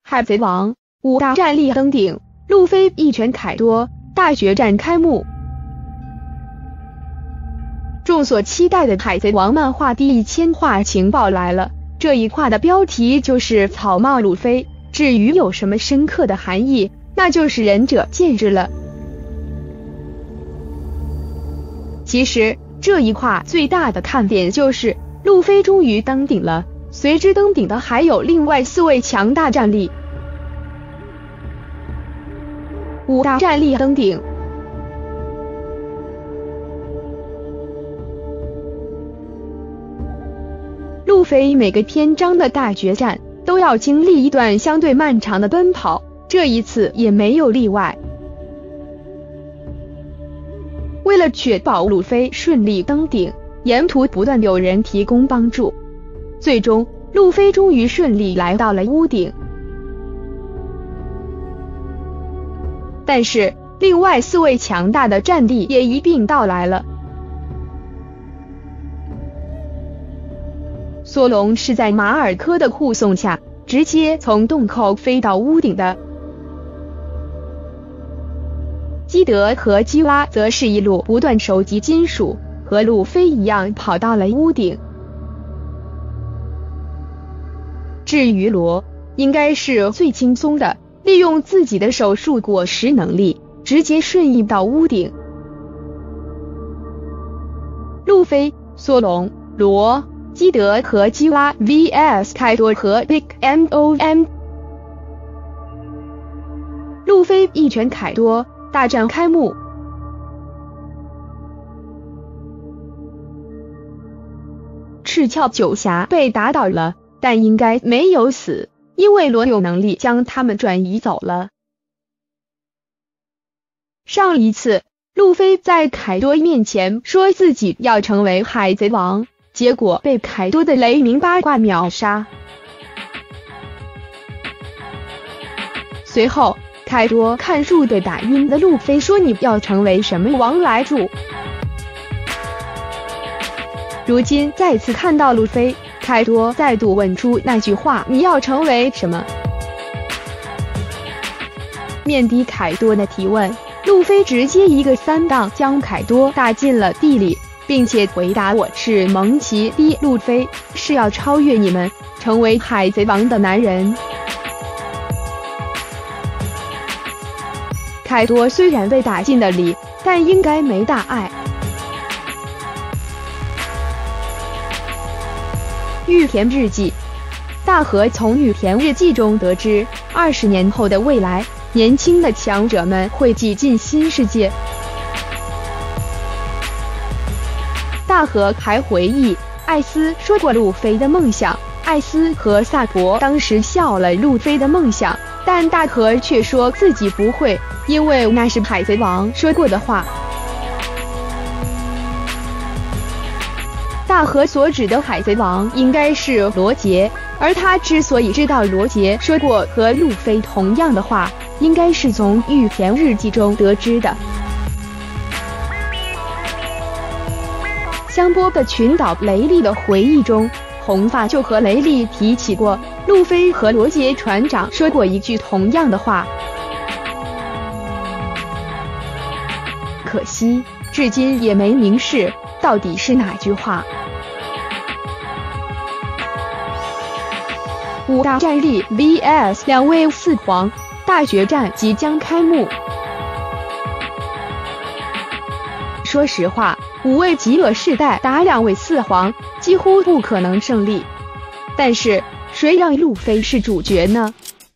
海贼王5大战力登顶，路飞一拳凯多，大决战开幕。众所期待的海贼王漫画第1000话情报来了，这一话的标题就是草帽路飞，至于有什么深刻的含义，那就是仁者见智了。其实这一话最大的看点就是路飞终于登顶了，随之登顶的还有另外4位强大战力。5大战力登顶。路飞每个篇章的大决战都要经历一段相对漫长的奔跑，这一次也没有例外。为了确保路飞顺利登顶，沿途不断有人提供帮助，最终路飞终于顺利来到了屋顶。但是另外4位强大的战力也一并到来了。索隆是在马尔科的护送下直接从洞口飞到屋顶的，基德和基拉则是一路不断收集金属，和路飞一样跑到了屋顶。至于罗，应该是最轻松的，利用自己的手术果实能力，直接瞬移到屋顶。路飞、索隆、罗、基德和基拉 vs 凯多和 Big Mom。 路飞一拳凯多，大战开幕。赤鞘九侠被打倒了，但应该没有死，因为罗有能力将他们转移走了。上一次路飞在凯多面前说自己要成为海贼王，结果被凯多的雷鸣八卦秒杀。随后凯多看树被打晕的路飞说，你要成为什么王来着？如今再次看到路飞，凯多再度问出那句话，你要成为什么？面的凯多的提问，路飞直接一个3档将凯多打进了地里，并且回答，我是蒙奇 D 路飞，是要超越你们，成为海贼王的男人。凯多虽然被打进了里，但应该没大碍。玉田日记，大河从玉田日记中得知，20年后的未来，年轻的强者们会挤进新世界。大河还回忆，艾斯说过路飞的梦想，艾斯和萨博当时笑了路飞的梦想，但大河却说自己不会，因为那是海贼王说过的话。大河所指的海贼王应该是罗杰，而他之所以知道罗杰说过和路飞同样的话，应该是从玉田日记中得知的。香波的群岛雷利的回忆中，红发就和雷利提起过路飞和罗杰船长说过一句同样的话，可惜至今也没明示到底是哪句话。5大战力 vs 2位四皇，大决战即将开幕。说实话，5位极恶世代打2位四皇几乎不可能胜利，但是谁让路飞是主角呢？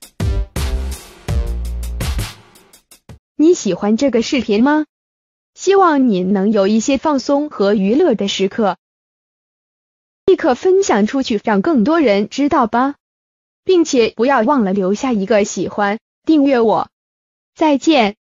你喜欢这个视频吗？希望你能有一些放松和娱乐的时刻，立刻分享出去，让更多人知道吧，并且不要忘了留下一个喜欢，订阅我。再见。